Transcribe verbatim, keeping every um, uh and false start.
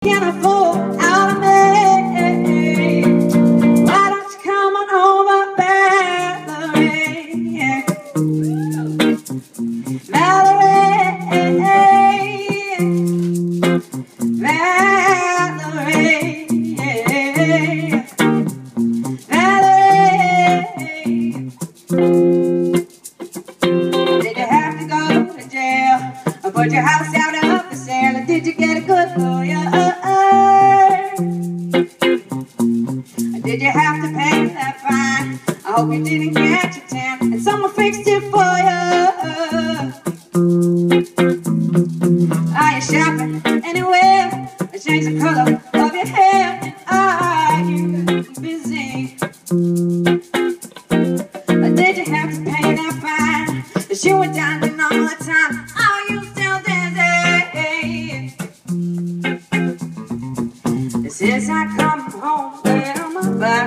can afford out of me. Why don't you come on over, Valerie? Valerie, Valerie, did you have to go to jail or put your house out of the sale? Or did you get a good lawyer? Did you have to pay that fine? I hope you didn't catch a tan and someone fixed it for you. Are you shopping anywhere? Change the color of your hair. Are you busy? Or did you have to pay that fine? That you were dining all the time. Are you still dizzy? Since I come home, where my body